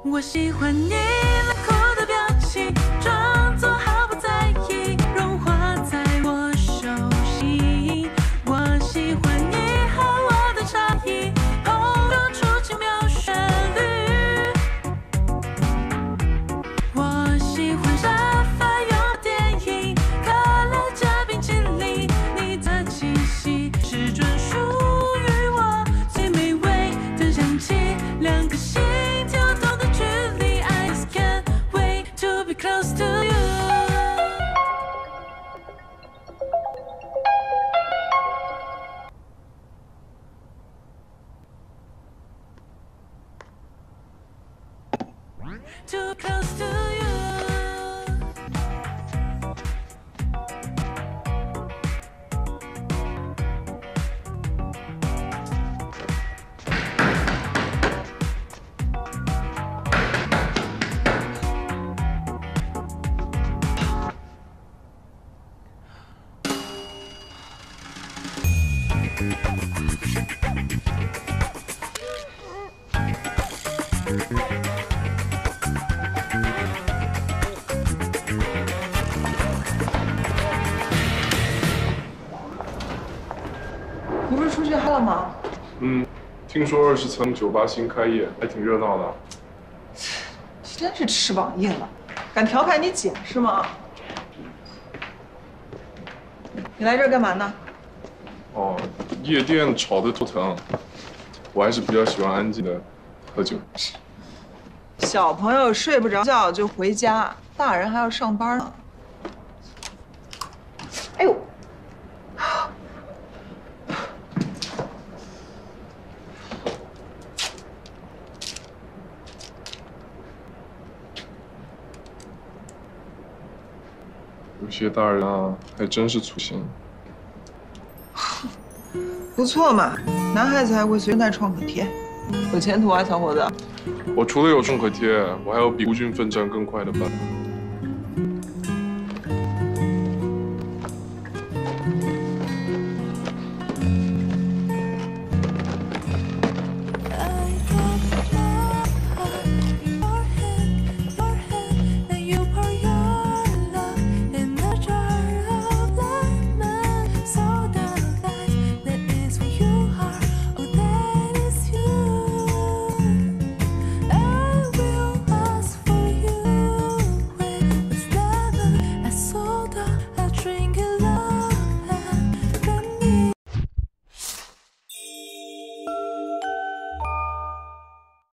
我喜欢你冷酷的表情，装作毫不在意，融化在我手心。我喜欢你和我的差异，碰撞出奇妙旋律。我喜欢沙发用电影，可乐加冰淇淋，你的气息是专属于我最美味的香气，两颗心跳动的距离 I just can't wait to be close to you。 Too close to you。 你不是出去嗨了吗？ 听说20层酒吧新开业，还挺热闹的。 真是翅膀硬了，敢调侃你姐是吗？你来这儿干嘛呢？ 哦，夜店吵得头疼，我还是比较喜欢安静的喝酒。 小朋友睡不着觉就回家，大人还要上班呢。哎呦！ 有些大人啊，还真是粗心。 不错嘛，男孩子还会随身带创可贴，有前途啊，小伙子。 我除了有创可贴，我还有比孤军奋战更快的办法。